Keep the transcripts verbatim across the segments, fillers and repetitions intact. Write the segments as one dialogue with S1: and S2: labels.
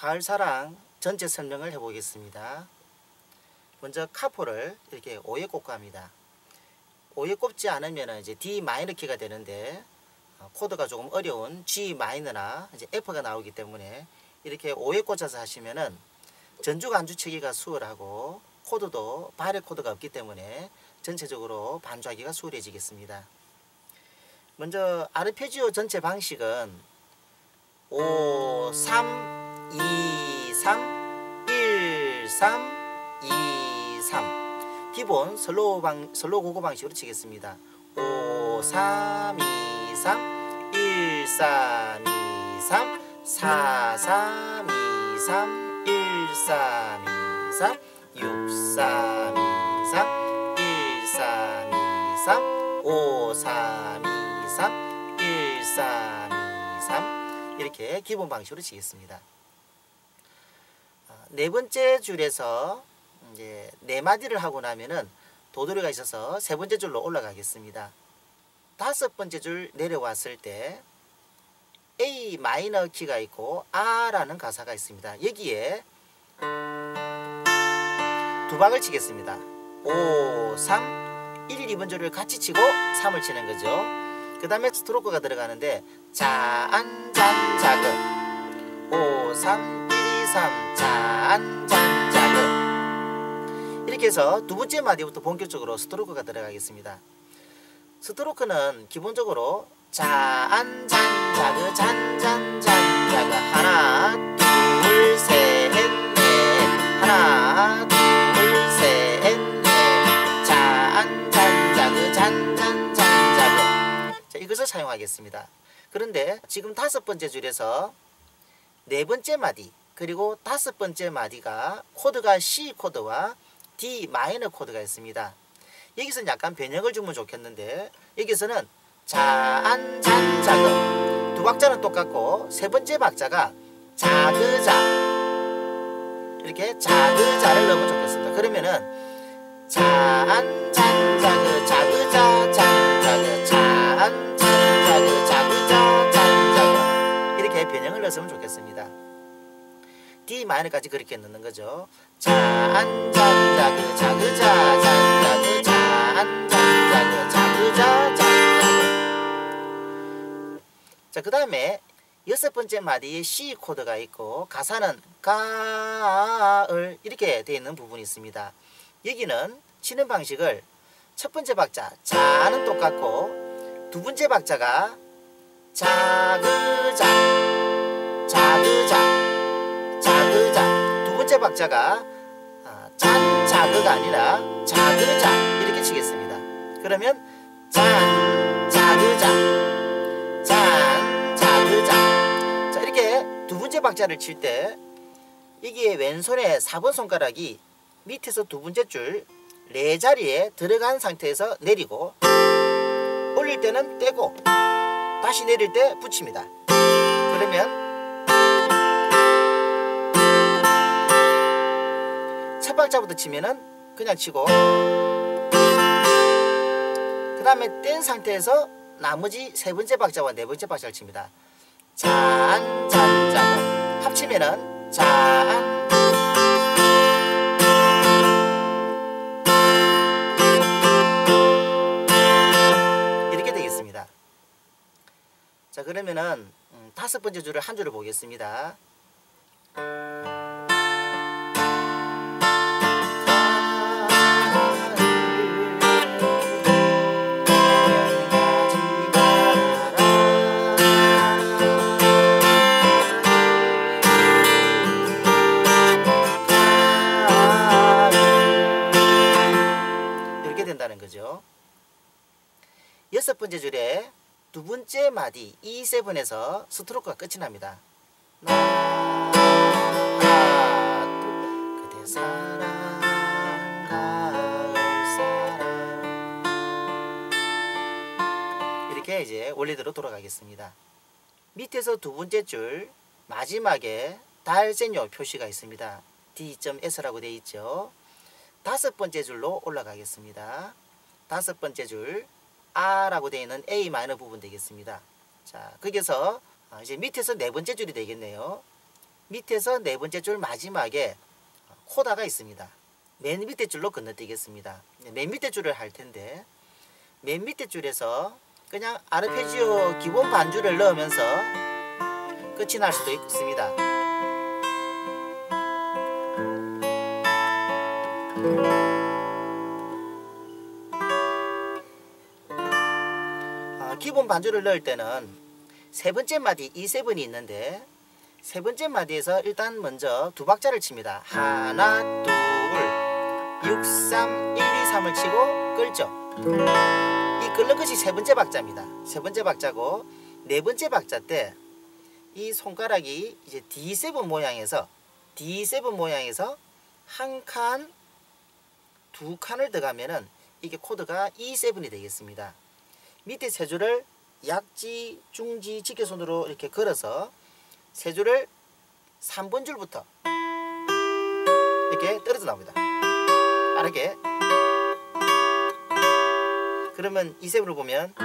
S1: 가을사랑 전체 설명을 해보겠습니다. 먼저 카포를 이렇게 오에 꽂고 합니다. 오에 꽂지 않으면 이제 D 마이너 키가 되는데 코드가 조금 어려운 G 마이너나 이제 F가 나오기 때문에 이렇게 오에 꽂아서 하시면은 전주 간주 치기가 수월하고 코드도 발의 코드가 없기 때문에 전체적으로 반주하기가 수월해지겠습니다. 먼저 아르페지오 전체 방식은 오, 삼, 이, 삼, 일, 삼, 이, 삼 기본 슬로우, 방, 슬로우 고고 방식으로 치겠습니다. 오, 삼, 이, 삼, 일, 삼, 이, 삼, 사, 삼, 이, 삼, 일, 삼, 이, 삼, 육, 삼, 이, 삼, 일, 삼, 이, 삼, 오, 삼, 이, 삼, 일, 삼, 이, 삼 이렇게 기본 방식으로 치겠습니다. 네 번째 줄에서 이제 네 마디를 하고 나면은 도돌이가 있어서 세 번째 줄로 올라가겠습니다. 다섯 번째 줄 내려왔을 때 A 마이너 키가 있고 아라는 가사가 있습니다. 여기에 두 박을 치겠습니다. 오, 삼, 일, 이 번 줄을 같이 치고 삼을 치는 거죠. 그 다음에 스트로크가 들어가는데 잔, 잔, 자그 오, 삼, 일, 이, 삼 잔, 잔, 자그 이렇게 해서 두 번째 마디부터 본격적으로 스트로크가 들어가겠습니다. 스트로크는 기본적으로 잔, 잔, 자그 잔, 잔, 잔, 자그 하나, 둘, 셋, 넷 하나, 둘, 셋, 넷 잔, 잔, 자그 잔, 잔, 잔, 자그 자, 이것을 사용하겠습니다. 그런데 지금 다섯 번째 줄에서 네 번째 마디 그리고 다섯 번째 마디가 코드가 C 코드와 D 마이너 코드가 있습니다. 여기서는 약간 변형을 주면 좋겠는데 여기서는 잔, 잔, 자그 두 박자는 똑같고 세 번째 박자가 자그자 이렇게 자그자를 넣으면 좋겠습니다. 그러면은 잔, 잔, 자그 자그자 잔, 자그 잔, 잔, 자그 자그자 잔, 자그 이렇게 변형을 넣었으면 좋겠습니다. D 마이너까지 그렇게 넣는 거죠. 잔, 잔, 자그 자그자 잔, 자그 잔, 잔, 자그 자그자 잔, 자그 자, 그 다음에 여섯 번째 마디에 C 코드가 있고 가사는 가을 이렇게 되어 있는 부분이 있습니다. 여기는 치는 방식을 첫 번째 박자 자는 똑같고 두 번째 박자가 자그자 자그자 자그자 두 번째 박자가 잔 자그가 아니라 자그자 이렇게 치겠습니다. 그러면 잔 자그자 잔 자그자 자 이렇게 두 번째 박자를 칠 때 이게 왼손의 사 번 손가락이 밑에서 두 번째 줄 네 자리에 들어간 상태에서 내리고 올릴 때는 떼고 다시 내릴 때 붙입니다. 그러면 첫 박자부터 치면은 그냥 치고 그 다음에 뗀 상태에서 나머지 세 번째 박자와 네 번째 박자를 칩니다. 잔, 잔, 잔 합치면은 잔 이렇게 되겠습니다. 자 그러면은 음, 다섯 번째 줄을 한 줄을 보겠습니다. 된다는 거죠. 여섯 번째 줄에 두 번째 마디 이 세븐에서 스트로크가 끝이 납니다. 하나, 둘, 그대 사랑, 가을 사랑 이렇게 이제 원래대로 돌아가겠습니다. 밑에서 두 번째 줄 마지막에 달센요 표시가 있습니다. 디 에스라고 되어 있죠. 다섯 번째 줄로 올라가겠습니다. 다섯 번째 줄 아라고 되어 있는 A 마이너 부분 되겠습니다. 자, 거기서 이제 밑에서 네 번째 줄이 되겠네요. 밑에서 네 번째 줄 마지막에 코다가 있습니다. 맨 밑에 줄로 건너뛰겠습니다. 맨 밑에 줄을 할 텐데 맨 밑에 줄에서 그냥 아르페지오 기본 반주를 넣으면서 끝이 날 수도 있습니다. 아, 기본 반주를 넣을 때는 세 번째 마디 이 세븐이 있는데 세 번째 마디에서 일단 먼저 두 박자를 칩니다. 하나, 둘, 육, 삼, 일, 이, 삼을 치고 끌죠. 이 끓는 것이 세 번째 박자입니다. 세 번째 박자고 네 번째 박자 때 이 손가락이 이제 디 세븐 모양에서 디 세븐 모양에서 한 칸, 두 칸을 더 가면은 이게 코드가 이 세븐이 되겠습니다. 밑에 세 줄을 약지, 중지, 직계손으로 이렇게 걸어서 세 줄을 삼 번 줄부터 이렇게 떨어져 나옵니다. 빠르게. 그러면 이 세븐을 보면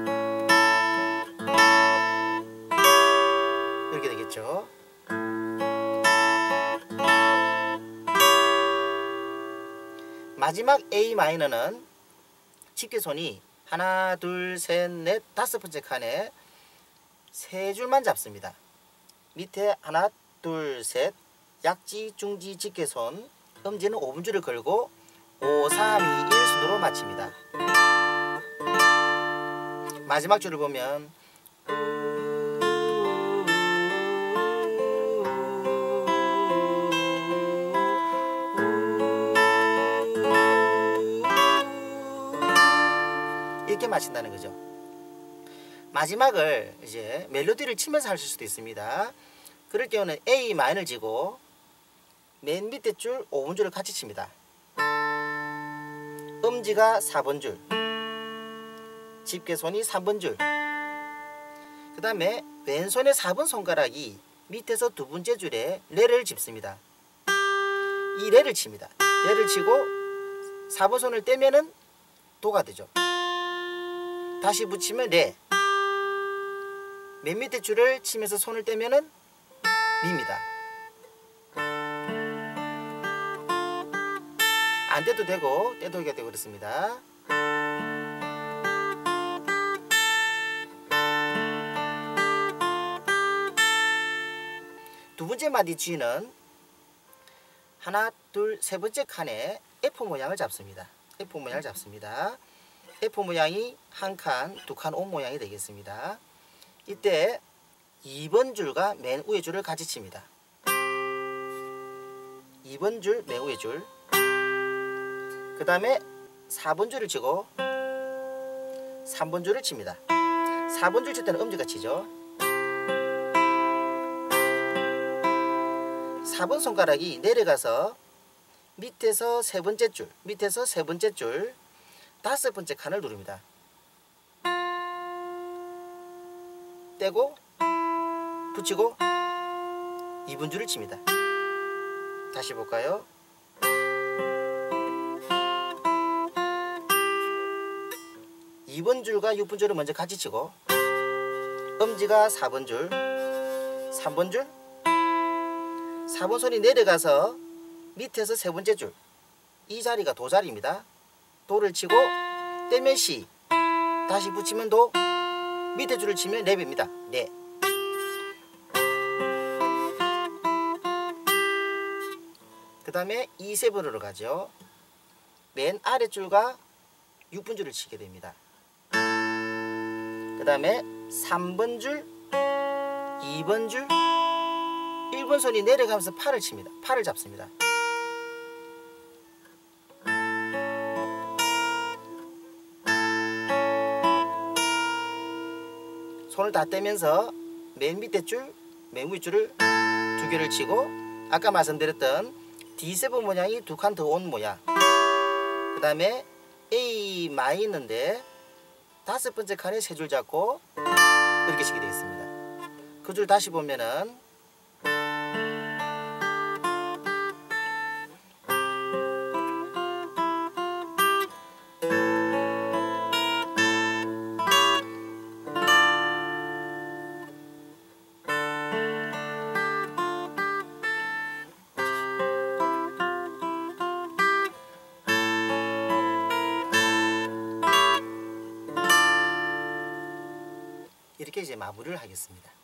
S1: 이렇게 되겠죠. 마지막 A 마이너는 집게손이 하나, 둘, 셋, 넷, 다섯 번째 칸에 세 줄만 잡습니다. 밑에 하나, 둘, 셋, 약지, 중지, 직계손, 음지는 오 분줄을 걸고 오, 삼, 이, 일 순으로 마칩니다. 마지막 줄을 보면 이렇게 마친다는 거죠. 마지막을 이제 멜로디를 치면서 하실 수도 있습니다. 그럴 경우는 A 마이너를 지고 맨 밑에 줄 오 분줄을 같이 칩니다. 음지가 사 번 줄, 집게손이 삼 번 줄, 그 다음에 왼손의 사 번 손가락이 밑에서 두 번째 줄에 레를 짚습니다. 이 레를 칩니다. 레를 치고 사 번 손을 떼면은 도가 되죠. 다시 붙이면 레. 맨 밑에 줄을 치면서 손을 떼면은 미입니다. 안 떼도 되고 떼도 되고 그렇습니다. 두 번째 마디 G는 하나, 둘, 세 번째 칸에 F 모양을 잡습니다. F 모양을 잡습니다. F 모양이 한 칸, 두 칸, O 모양이 되겠습니다. 이때 이 번 줄과 맨 위에 줄을 같이 칩니다. 이 번 줄, 맨 위에 줄. 그 다음에 사 번 줄을 치고 삼 번 줄을 칩니다. 사 번 줄 칠 때는 음지가 치죠. 사 번 손가락이 내려가서 밑에서 세 번째 줄, 밑에서 세 번째 줄, 다섯 번째 칸을 누릅니다. 떼고 붙이고 이 번 줄을 칩니다. 다시 볼까요? 이 번 줄과 육 번 줄을 먼저 같이 치고 음지가 사 번 줄, 삼 번 줄, 사 번 손이 내려가서 밑에서 세 번째 줄, 이 자리가 도 자리입니다. 도를 치고 떼면 시, 다시 붙이면 도, 밑에 줄을 치면 레입니다. 레. 그 다음에 이 세븐으로 가죠. 맨 아랫줄과 육 번 줄을 치게 됩니다. 그 다음에 삼 번 줄, 이 번 줄, 일 번 손이 내려가면서 팔을 칩니다. 팔을 잡습니다. 손을 다 떼면서 맨 밑에 줄, 맨 위 줄을 두 개를 치고 아까 말씀드렸던 디 세븐 모양이 두 칸 더 온 모양, 그 다음에 A 마이너인데 다섯 번째 칸에 세 줄 잡고 이렇게 치게 되겠습니다. 그 줄 다시 보면은 이렇게 이제 마무리를 하겠습니다.